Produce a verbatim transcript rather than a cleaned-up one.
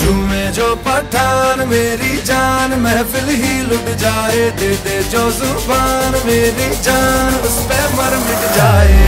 झूमे जो पठान मेरी जान महफिल ही लुट जाए, दे दे जो जुबान मेरी जान उस पे मर मिट जाए।